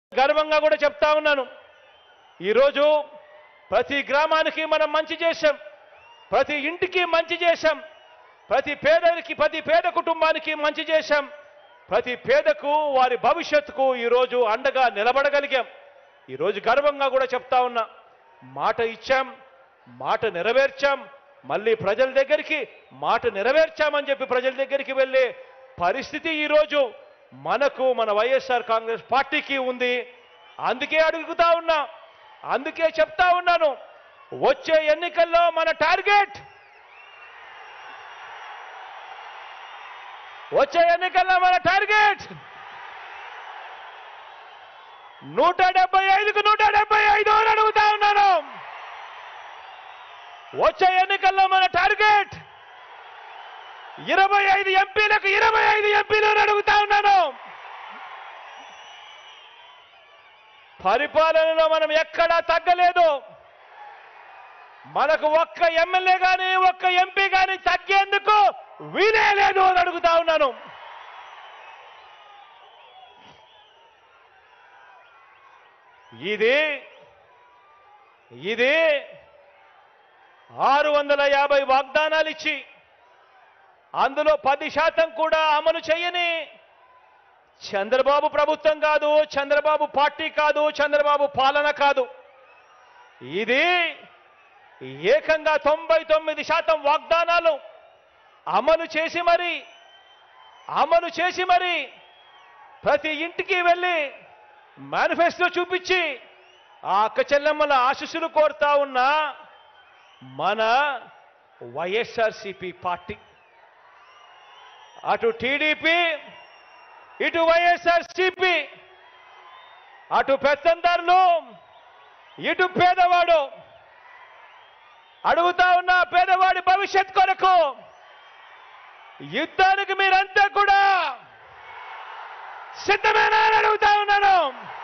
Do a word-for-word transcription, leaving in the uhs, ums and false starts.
గర్వంగా కూడా చెప్తా ఉన్నాను. ఈరోజు ప్రతి గ్రామానికి మనం మంచి చేశాం, ప్రతి ఇంటికి మంచి చేశాం, ప్రతి పేదరికి ప్రతి పేద కుటుంబానికి మంచి చేశాం, ప్రతి పేదకు వారి భవిష్యత్తుకు ఈరోజు అండగా నిలబడగలిగాం. ఈరోజు గర్వంగా కూడా చెప్తా ఉన్నా, మాట ఇచ్చాం, మాట నెరవేర్చాం, మళ్ళీ ప్రజల దగ్గరికి మాట నెరవేర్చామని చెప్పి ప్రజల దగ్గరికి వెళ్ళే పరిస్థితి ఈరోజు మనకు మన వైఎస్ఆర్ కాంగ్రెస్ పార్టీకి ఉంది. అందుకే అడుగుతా ఉన్నా, అందుకే చెప్తా ఉన్నాను, వచ్చే ఎన్నికల్లో మన టార్గెట్ వచ్చే ఎన్నికల్లో మన టార్గెట్ నూట డెబ్బై ఐదుకు నూట డెబ్బై ఐదు అని అడుగుతా ఉన్నాను. వచ్చే ఎన్నికల్లో మన టార్గెట్ ఇరవై ఐదు ఎంపీలకు ఇరవై ఐదు ఎంపీలు అని అడుగుతా ఉన్నాను. పరిపాలనలో మనం ఎక్కడా తగ్గలేదు. మనకు ఒక్క ఎమ్మెల్యే కానీ ఒక్క ఎంపీ కానీ తగ్గేందుకు వీలే లేదు అని అడుగుతా ఉన్నాను. ఇది ఇది ఆరు వందల యాభై వాగ్దానాలు ఇచ్చి అందులో పది శాతం కూడా అమలు చేయని చంద్రబాబు ప్రభుత్వం కాదు, చంద్రబాబు పార్టీ కాదు, చంద్రబాబు పాలన కాదు. ఇది ఏకంగా తొంభై తొమ్మిది శాతం వాగ్దానాలు అమలు చేసి మరి అమలు చేసి మరి ప్రతి ఇంటికి వెళ్ళి మేనిఫెస్టో చూపించి ఆ అక్క చెల్లెమ్మల ఆశీస్సులు కోరుతా ఉన్న మన వైఎస్ఆర్సీపీ పార్టీ. అటు టీడీపీ ఇటు వైఎస్ఆర్సీపీ, అటు పెత్తందారులు ఇటు పేదవాడు. అడుగుతా ఉన్న పేదవాడి భవిష్యత్ కొరకు యుద్ధానికి మీరంతా కూడా సిద్ధమేనా అని అడుగుతా ఉన్నాను.